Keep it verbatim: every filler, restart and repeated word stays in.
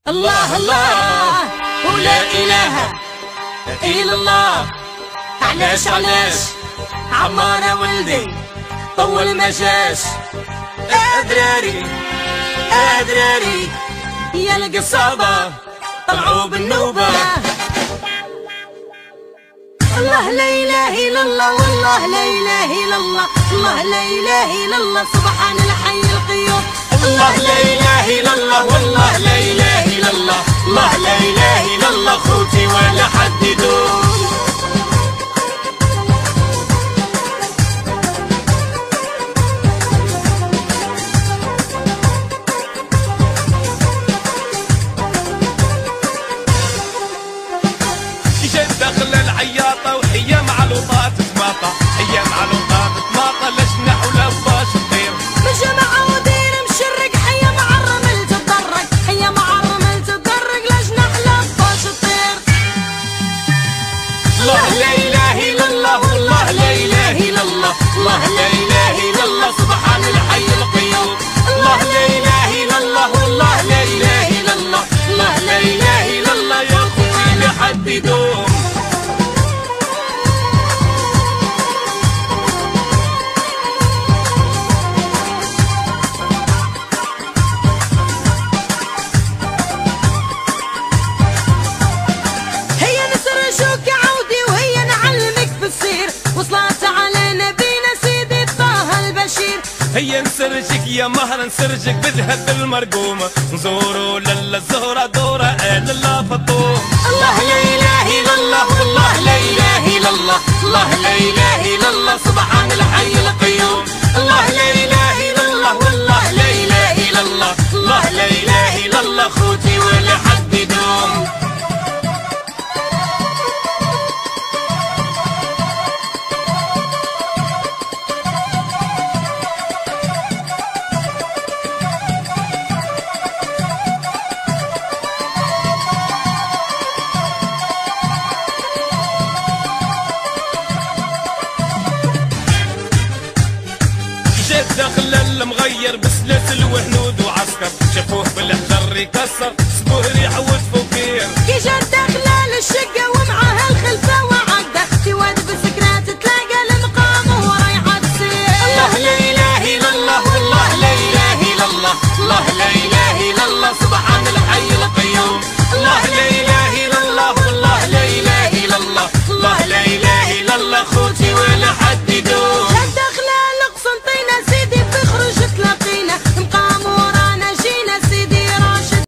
الله الله ولا إله إلا الله. علاش علاش عمارة ولدي طول ما جاش أدراري أدراري يا القصابة طلعوا بالنوبة. الله لا إله إلا الله والله لا إله إلا الله. الله لا إله إلا الله سبحان الحي القيوم. الله لا إله إلا الله والله لا إله إلا الله. الله لا إله إلا الله خوتي ولا حد يدوم. جات داخل العياطة وهي مع لوطات تماطة. هي مع لوطات تماطة لا جناح ولا باش تطير. بالجماعة ودير مشرق حيا مع الرمل تتدرج. حيا مع الرمل تتدرج لا جناح لا باش تطير. الله لا إله إلا الله والله لا إله إلا الله. الله لا إله إلا الله سبحان الحي القيوم. الله لا إله إلا الله والله لا إله إلا الله. الله لا إله إلا الله يا خوي لحد يدوم. هيا نسرجك يا مهر نسرجك بذهب المرقومة. نزورو للا الزهرة دورة آل الله فطوم. الله لا إله إلا الله والله لا إله إلا الله. الله لا إله إلا الله سبحان الحي القيوم. الله لا إله إلا الله والله لا إله إلا الله. الله لا إله إلا الله خوتي ولا حد يدوم. داخل المغير بسلاسل وهنود وعسكر. شافوه بالحجر يكسر سبوه ريح وجفوه